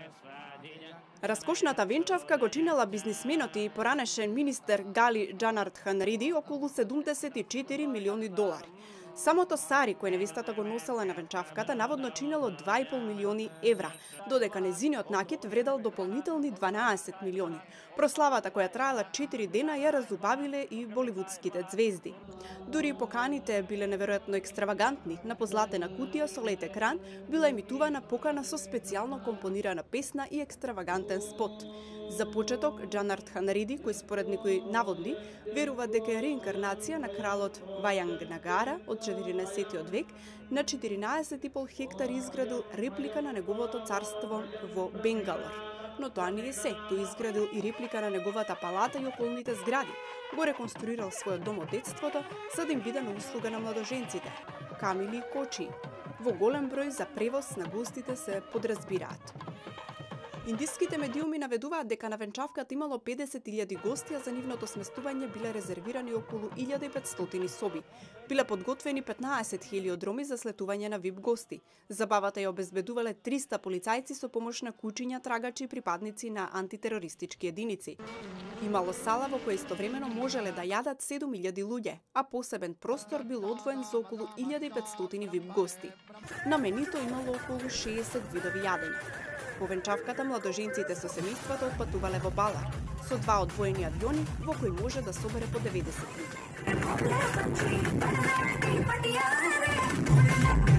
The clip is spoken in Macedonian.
Раскошната венчавка го чинела бизнисменот и поранешен министер Гали Джанардхан-Риди околу 74 милиони долари. Самото сари кој невестата го носела на венчавката наводно чинело 2,5 милиони евра, додека незиниот накид вредел дополнителни 12 милиони. Прославата која траела 4 дена ја разубавиле и боливудските звезди. Дури поканите биле неверојатно екстравагантни. На позлатена кутија со лед екран била емитувана покана со специјално компонирана песна и екстравагантен спот. За почеток, Джанардхан-Риди, кој според некои наводни, верува дека е реинкарнација на кралот Вајангнагара од 14 век, на 14,5 хектари изградил реплика на неговото царство во Бенгалор. Но тоа не е се, тој изградил и реплика на неговата палата и околните згради. Го реконструирал својот дом од детството, за да им биде на услуга на младоженците, камили и кочи. Во голем број за превоз на гостите се подразбираат. Индиските медиуми наведуваат дека на венчавката имало 50.000 гости, а за нивното сместување биле резервирани околу 1500 соби. Биле подготвени 15 хелиодроми за слетување на VIP гости. Забавата ја обезбедувале 300 полицајци со помош на кучиња, трагачи и припадници на антитерористички единици. Имало сала во која истовремено можеле да јадат 7000 луѓе, а посебен простор бил одвоен за околу 1500 VIP гости. На менито имало околу 60 видови јадење. По венчавката младоженците со семејството отпатувале во Балар, со 2 одвоени авиони во кои може да собере по 90 луѓе.